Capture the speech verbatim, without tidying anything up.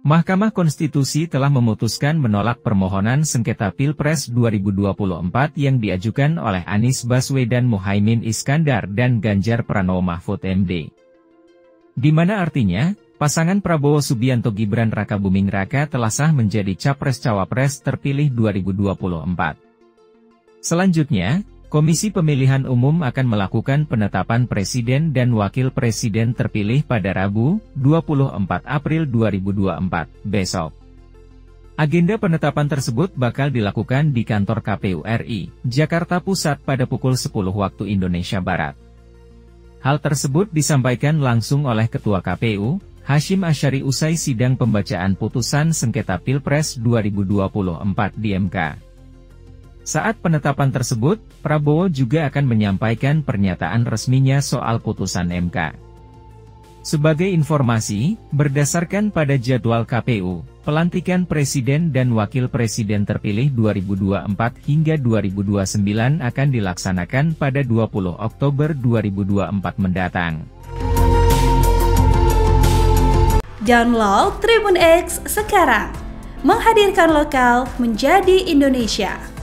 Mahkamah Konstitusi telah memutuskan menolak permohonan sengketa Pilpres dua ribu dua puluh empat yang diajukan oleh Anies Baswedan, Muhaimin Iskandar dan Ganjar Pranowo Mahfud M D. Di mana artinya, pasangan Prabowo Subianto Gibran Rakabuming Raka telah sah menjadi Capres-Cawapres terpilih dua ribu dua puluh empat. Selanjutnya, Komisi Pemilihan Umum akan melakukan penetapan Presiden dan Wakil Presiden terpilih pada Rabu, dua puluh empat April dua ribu dua puluh empat, besok. Agenda penetapan tersebut bakal dilakukan di kantor K P U R I, Jakarta Pusat pada pukul sepuluh waktu Indonesia Barat. Hal tersebut disampaikan langsung oleh Ketua K P U, Hasyim Asyari usai sidang pembacaan putusan sengketa Pilpres dua ribu dua puluh empat di M K. Saat penetapan tersebut, Prabowo juga akan menyampaikan pernyataan resminya soal putusan M K. Sebagai informasi, berdasarkan pada jadwal K P U, pelantikan Presiden dan Wakil Presiden terpilih dua ribu dua puluh empat hingga dua ribu dua puluh sembilan akan dilaksanakan pada dua puluh Oktober dua ribu dua puluh empat mendatang. Download Tribun X sekarang, menghadirkan lokal menjadi Indonesia.